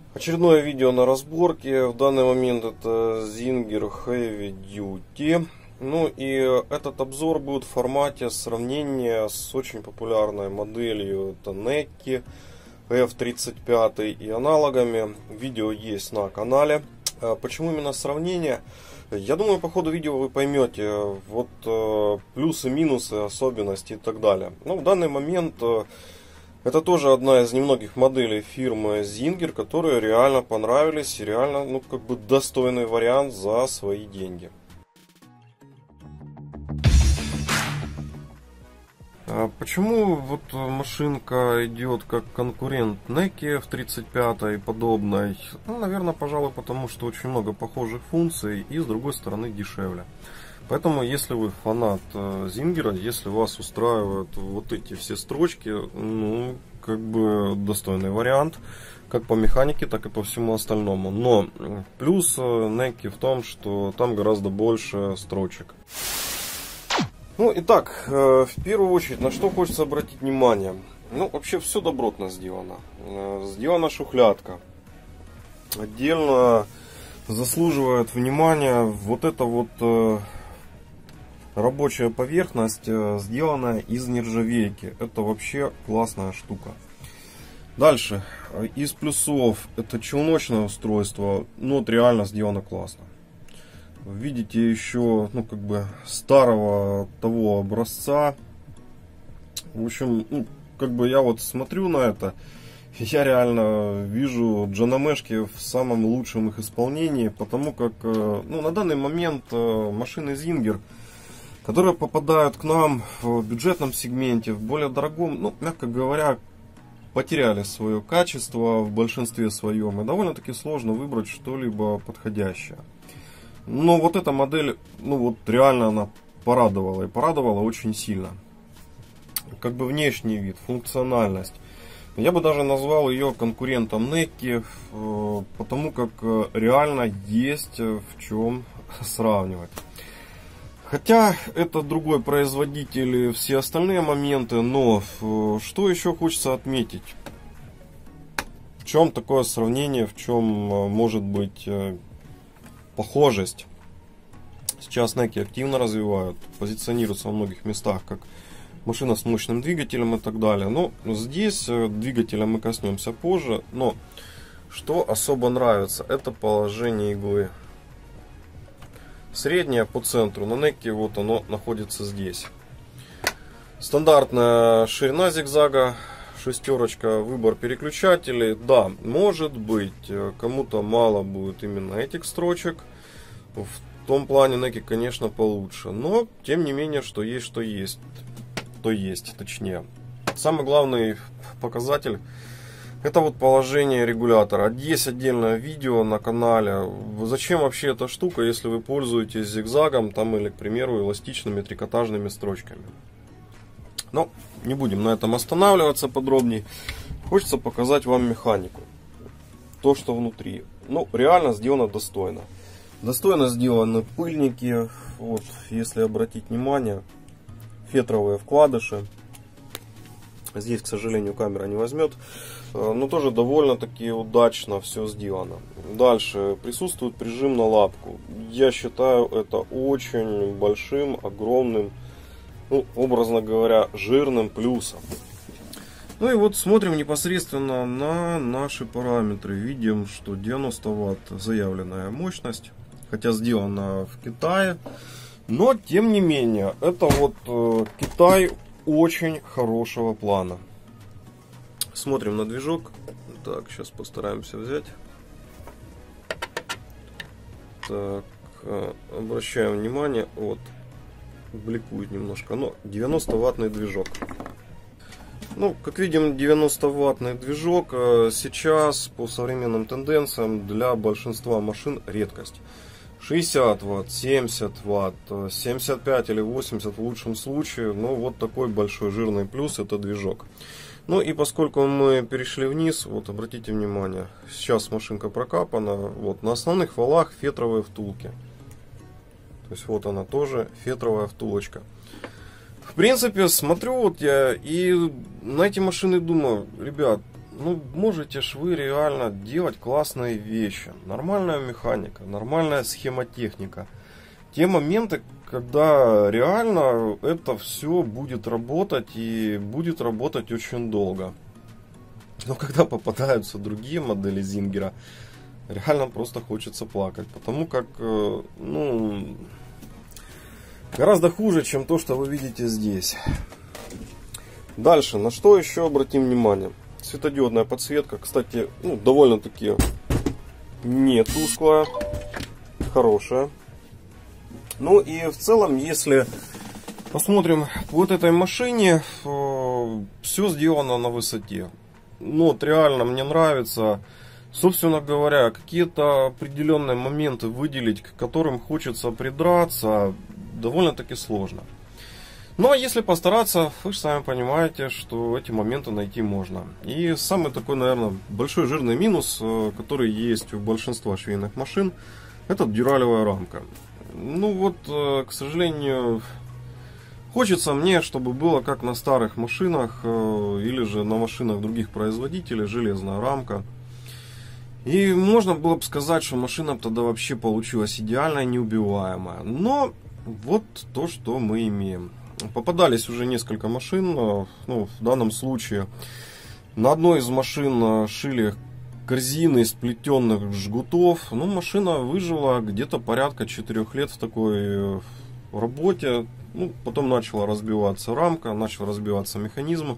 Очередное видео на разборке. В данный момент это Zinger Heavy Duty. Ну и этот обзор будет в формате сравнения с очень популярной моделью. Это Necki F35 и аналогами. Видео есть на канале. Почему именно сравнение? Я думаю, по ходу видео вы поймете вот плюсы, минусы, особенности и так далее. Но в данный момент это тоже одна из немногих моделей фирмы Zinger, которые реально понравились и реально, достойный вариант за свои деньги. Почему вот машинка идет как конкурент Necki F35 и подобной? Наверное, пожалуй, потому что очень много похожих функций и с другой стороны дешевле. Поэтому, если вы фанат Zinger, если вас устраивают вот эти все строчки, достойный вариант, как по механике, так и по всему остальному. Но плюс Necki в том, что там гораздо больше строчек. Итак, в первую очередь, на что хочется обратить внимание. Вообще все добротно сделано. Сделана шухлядка. Отдельно заслуживает внимания вот эта вот рабочая поверхность, сделанная из нержавейки. Это вообще классная штука. Дальше. Из плюсов это челночное устройство. Реально сделано классно. Видите еще, старого того образца. В общем, я вот смотрю на это. Я реально вижу джанамешки в самом лучшем их исполнении. Потому как, на данный момент машины Zinger, которые попадают к нам в бюджетном сегменте, в более дорогом, мягко говоря, потеряли свое качество в большинстве своем. И довольно-таки сложно выбрать что-либо подходящее. Но вот эта модель, реально она порадовала. И порадовала очень сильно. Внешний вид, функциональность. Я бы даже назвал ее конкурентом Necki, потому как реально есть в чем сравнивать. Хотя это другой производитель и все остальные моменты, но что еще хочется отметить? В чем такое сравнение, в чем может быть похожесть? Сейчас Necki активно развивают, позиционируются во многих местах как машина с мощным двигателем и так далее. Но здесь двигателя мы коснемся позже. Но что особо нравится, это положение иглы. Среднее по центру, на Necki вот оно находится здесь. Стандартная ширина зигзага, шестерочка, выбор переключателей. Да, может быть, кому-то мало будет именно этих строчек. В том плане Necki, конечно, получше. Но, тем не менее, что есть, то есть, точнее. Самый главный показатель — это вот положение регулятора. Есть отдельное видео на канале. Зачем вообще эта штука, если вы пользуетесь зигзагом или, к примеру, эластичными трикотажными строчками. Но не будем на этом останавливаться подробнее. Хочется показать вам механику. То, что внутри. Реально сделано достойно. Достойно сделаны пыльники. Вот, если обратить внимание, фетровые вкладыши. Здесь, к сожалению, камера не возьмет. Но тоже довольно-таки удачно все сделано. Дальше присутствует прижим на лапку. Я считаю это очень большим, огромным, образно говоря, жирным плюсом. И вот смотрим непосредственно на наши параметры. Видим, что 90 Вт заявленная мощность. Хотя сделана в Китае. Но, тем не менее, это вот Китай очень хорошего плана. Смотрим на движок. Так, сейчас постараемся взять. Так, обращаем внимание. Вот, бликует немножко. 90-ваттный движок. Как видим, 90-ваттный движок сейчас по современным тенденциям для большинства машин редкость. 60 Вт, 70 Вт, 75 или 80 в лучшем случае. Вот такой большой жирный плюс — это движок. И поскольку мы перешли вниз, вот обратите внимание, сейчас машинка прокапана, вот на основных валах фетровые втулки. То есть вот она тоже фетровая втулочка. В принципе, смотрю вот я и на эти машины думаю, ребят, ну, можете ж вы реально делать классные вещи. Нормальная механика, нормальная схемотехника. Те моменты, когда реально это все будет работать и будет работать очень долго. Но когда попадаются другие модели Зингера, реально просто хочется плакать. Потому как, ну, гораздо хуже, чем то, что вы видите здесь. Дальше, на что еще обратим внимание? Светодиодная подсветка, кстати, ну, довольно-таки не тусклая, хорошая. Ну и в целом, если посмотрим по вот этой машине, все сделано на высоте. Ну вот реально мне нравится. Собственно говоря, какие-то определенные моменты выделить, к которым хочется придраться, довольно-таки сложно. Ну а если постараться, вы же сами понимаете, что эти моменты найти можно. И самый такой, наверное, большой жирный минус, который есть у большинства швейных машин, это дюралевая рамка. Ну вот, к сожалению, хочется мне, чтобы было как на старых машинах или же на машинах других производителей, железная рамка. И можно было бы сказать, что машина тогда вообще получилась идеальная, неубиваемая. Но вот то, что мы имеем. Попадались уже несколько машин. Ну, в данном случае на одной из машин шили корзины из сплетенных жгутов. Ну, машина выжила где-то порядка 4 лет в такой работе. Ну, потом начала разбиваться рамка, начал разбиваться механизм.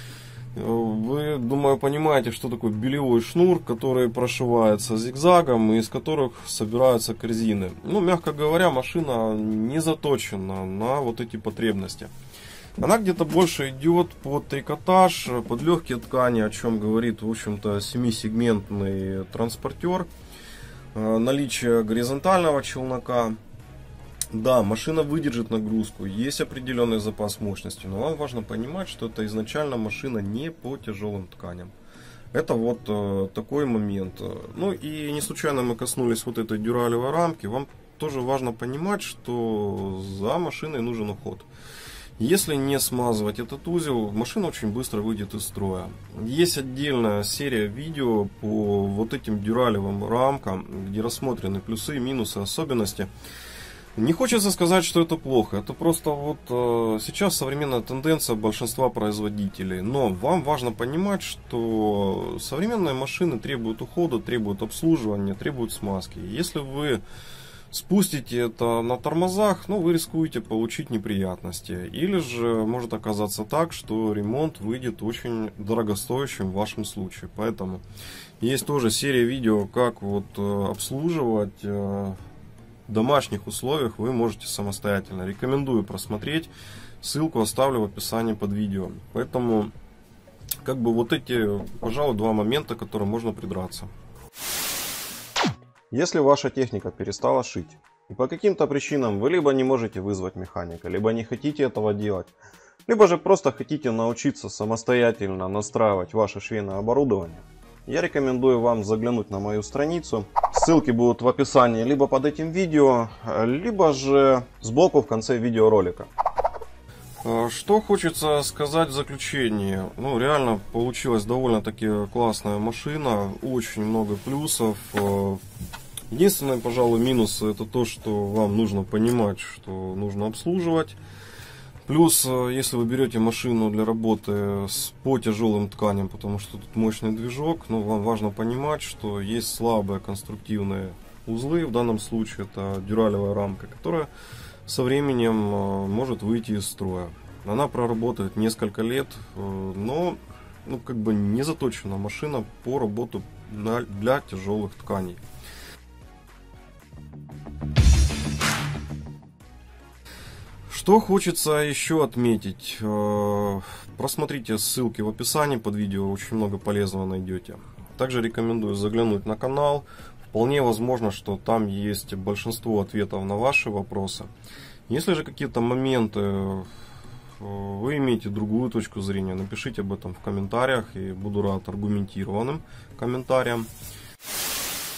Вы, думаю, понимаете, что такое белевой шнур, который прошивается зигзагом и из которых собираются корзины. Ну, мягко говоря, машина не заточена на вот эти потребности. Она где-то больше идет под трикотаж, под легкие ткани, о чем говорит, в общем-то, 7-сегментный транспортер. Наличие горизонтального челнока. Да, машина выдержит нагрузку, есть определенный запас мощности, но вам важно понимать, что это изначально машина не по тяжелым тканям. Это вот такой момент. Ну и не случайно мы коснулись вот этой дюралевой рамки. Вам тоже важно понимать, что за машиной нужен уход. Если не смазывать этот узел, машина очень быстро выйдет из строя. Есть отдельная серия видео по вот этим дюралевым рамкам, где рассмотрены плюсы, минусы, особенности. Не хочется сказать, что это плохо. Это просто вот сейчас современная тенденция большинства производителей. Но вам важно понимать, что современные машины требуют ухода, требуют обслуживания, требуют смазки. Если вы спустите это на тормозах, ну, вы рискуете получить неприятности. Или же может оказаться так, что ремонт выйдет очень дорогостоящим в вашем случае. Поэтому есть тоже серия видео, как вот обслуживать. В домашних условиях вы можете самостоятельно. Рекомендую просмотреть. Ссылку оставлю в описании под видео. Поэтому, как бы вот эти, пожалуй, два момента, к которым можно придраться. Если ваша техника перестала шить, и по каким-то причинам вы либо не можете вызвать механика, либо не хотите этого делать, либо же просто хотите научиться самостоятельно настраивать ваше швейное оборудование, я рекомендую вам заглянуть на мою страницу. Ссылки будут в описании либо под этим видео, либо же сбоку в конце видеоролика. Что хочется сказать в заключении. Ну, реально получилась довольно-таки классная машина. Очень много плюсов. Единственный, пожалуй, минус — это то, что вам нужно понимать, что нужно обслуживать. Плюс, если вы берете машину для работы по тяжелым тканям, потому что тут мощный движок, но вам важно понимать, что есть слабые конструктивные узлы. В данном случае это дюралевая рамка, которая со временем может выйти из строя. Она проработает несколько лет, но как бы не заточена машина по работе для тяжелых тканей. Что хочется еще отметить. Просмотрите ссылки в описании под видео, очень много полезного найдете. Также рекомендую заглянуть на канал. Вполне возможно, что там есть большинство ответов на ваши вопросы. Если же какие-то моменты вы имеете другую точку зрения, напишите об этом в комментариях, и буду рад аргументированным комментариям.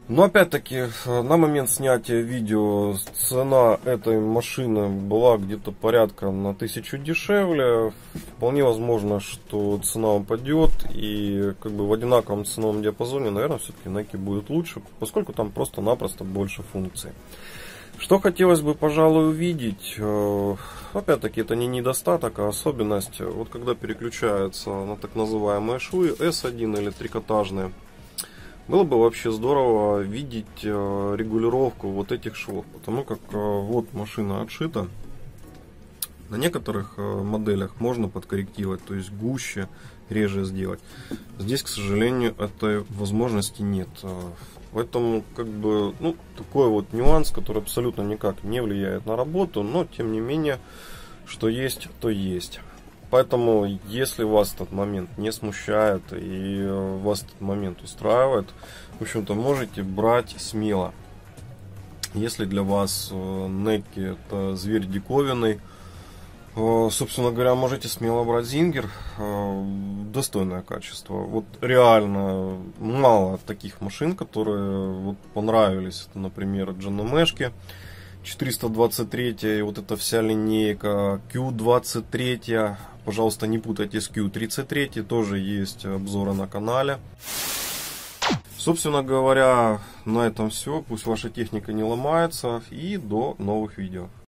Но опять-таки, на момент снятия видео цена этой машины была где-то порядка на 1000 дешевле. Вполне возможно, что цена упадет, и как бы в одинаковом ценовом диапазоне, наверное, все-таки Neki будет лучше, поскольку там просто-напросто больше функций. Что хотелось бы, пожалуй, увидеть, опять-таки, это не недостаток, а особенность, вот когда переключаются на так называемые швы S1 или трикотажные, было бы вообще здорово видеть регулировку вот этих швов, потому как вот машина отшита. На некоторых моделях можно подкорректировать, то есть гуще, реже сделать. Здесь, к сожалению, этой возможности нет. Поэтому, как бы, ну, такой вот нюанс, который абсолютно никак не влияет на работу, но, тем не менее, что есть, то есть. Поэтому, если вас этот момент не смущает и вас этот момент устраивает, в общем-то, можете брать смело. Если для вас Neki это зверь диковинный, собственно говоря, можете смело брать Зингер. Достойное качество. Вот реально мало таких машин, которые вот понравились. Это, например, GNMH 423, и вот эта вся линейка, Q23, пожалуйста, не путайте с Q33, тоже есть обзоры на канале. Собственно говоря, на этом все. Пусть ваша техника не ломается, и до новых видео.